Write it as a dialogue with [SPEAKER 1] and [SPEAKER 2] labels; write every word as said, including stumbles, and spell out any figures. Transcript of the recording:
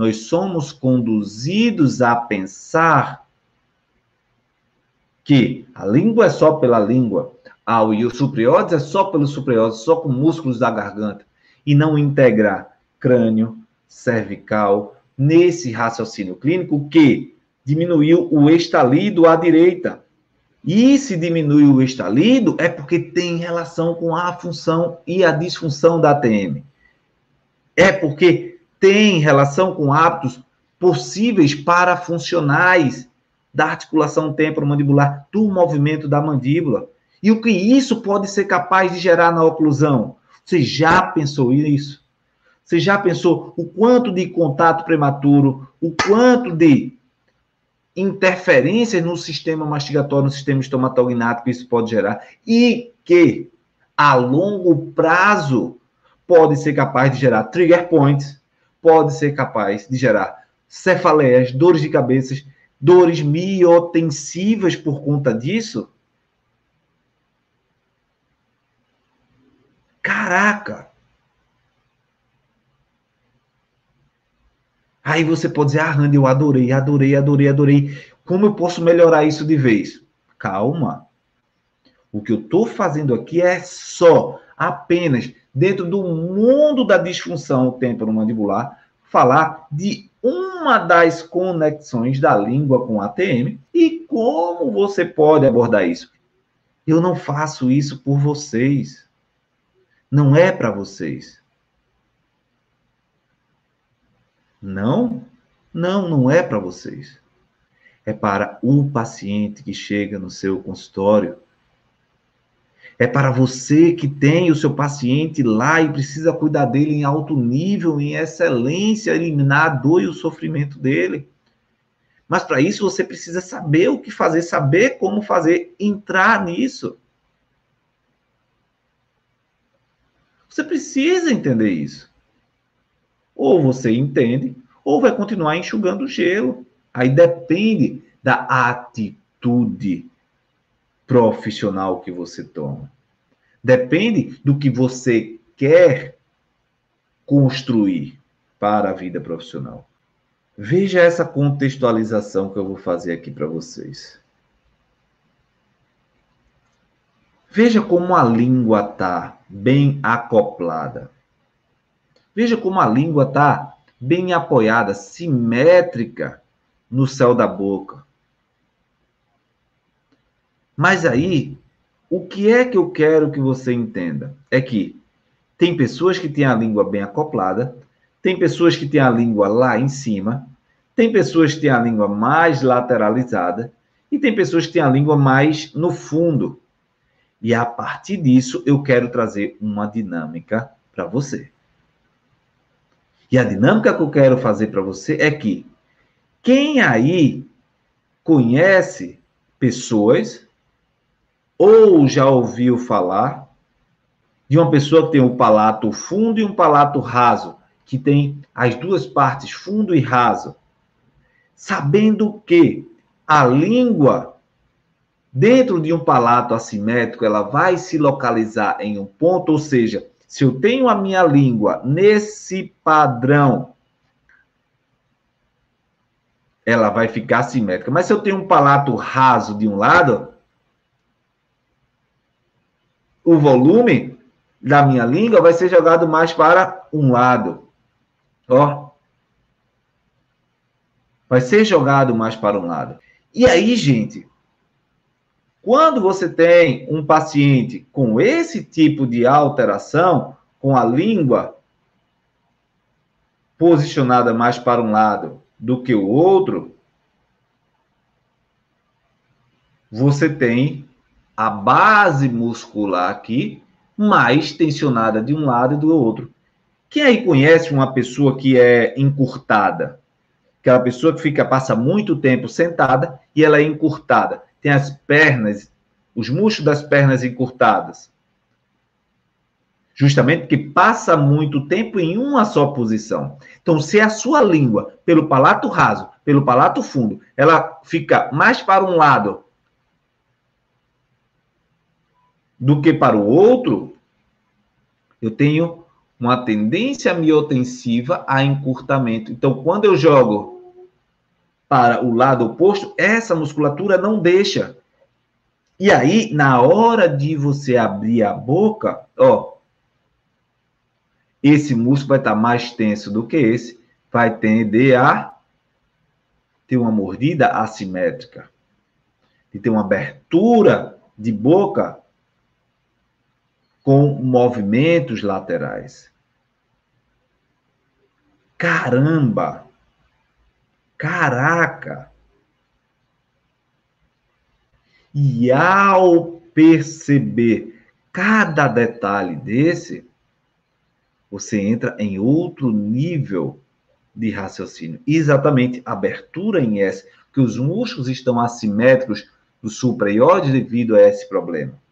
[SPEAKER 1] nós somos conduzidos a pensar que a língua é só pela língua, ah, e o supreódice é só pelo supreódice, só com músculos da garganta, e não integrar crânio, cervical, nesse raciocínio clínico que diminuiu o estalido à direita. E se diminui o estalido, é porque tem relação com a função e a disfunção da A T M. É porque tem relação com hábitos possíveis parafuncionais da articulação temporomandibular, do movimento da mandíbula. E o que isso pode ser capaz de gerar na oclusão? Você já pensou isso? Você já pensou o quanto de contato prematuro, o quanto de interferências no sistema mastigatório, no sistema estomatognático isso pode gerar? E que, a longo prazo, pode ser capaz de gerar trigger points, pode ser capaz de gerar cefaleias, dores de cabeça, dores miotensivas por conta disso? Caraca! Aí você pode dizer, ah, Randy, eu adorei, adorei, adorei, adorei. Como eu posso melhorar isso de vez? Calma. O que eu estou fazendo aqui é só, apenas, dentro do mundo da disfunção temporomandibular, falar de uma das conexões da língua com a T M e como você pode abordar isso. Eu não faço isso por vocês. Não é para vocês. Não, não, não é para vocês. É para o paciente que chega no seu consultório. É para você que tem o seu paciente lá e precisa cuidar dele em alto nível, em excelência, eliminar a dor e o sofrimento dele. Mas para isso você precisa saber o que fazer, saber como fazer, entrar nisso. Você precisa entender isso. Ou você entende, ou vai continuar enxugando o gelo. Aí depende da atitude profissional que você toma. Depende do que você quer construir para a vida profissional. Veja essa contextualização que eu vou fazer aqui para vocês. Veja como a língua está bem acoplada. Veja como a língua está bem apoiada, simétrica no céu da boca. Mas aí, o que é que eu quero que você entenda? É que tem pessoas que têm a língua bem acoplada, tem pessoas que têm a língua lá em cima, tem pessoas que têm a língua mais lateralizada e tem pessoas que têm a língua mais no fundo. E a partir disso, eu quero trazer uma dinâmica para você. E a dinâmica que eu quero fazer para você é que quem aí conhece pessoas ou já ouviu falar de uma pessoa que tem um palato fundo e um palato raso, que tem as duas partes, fundo e raso, sabendo que a língua, dentro de um palato assimétrico, ela vai se localizar em um ponto, ou seja, se eu tenho a minha língua nesse padrão, ela vai ficar simétrica. Mas se eu tenho um palato raso de um lado, o volume da minha língua vai ser jogado mais para um lado. Ó. Vai ser jogado mais para um lado. E aí, gente, quando você tem um paciente com esse tipo de alteração, com a língua posicionada mais para um lado do que o outro, você tem a base muscular aqui mais tensionada de um lado e do outro. Quem aí conhece uma pessoa que é encurtada? Aquela pessoa que fica, passa muito tempo sentada e ela é encurtada. Tem as pernas, os músculos das pernas encurtadas. Justamente porque passa muito tempo em uma só posição. Então, se a sua língua, pelo palato raso, pelo palato fundo, ela fica mais para um lado do que para o outro, eu tenho uma tendência miotensiva a encurtamento. Então, quando eu jogo para o lado oposto, essa musculatura não deixa. E aí, na hora de você abrir a boca, ó, esse músculo vai estar mais tenso do que esse, vai tender a ter uma mordida assimétrica, de ter uma abertura de boca com movimentos laterais. Caramba! Caraca! E ao perceber cada detalhe desse, você entra em outro nível de raciocínio. Exatamente, abertura em S, que os músculos estão assimétricos do supraioide devido a esse problema.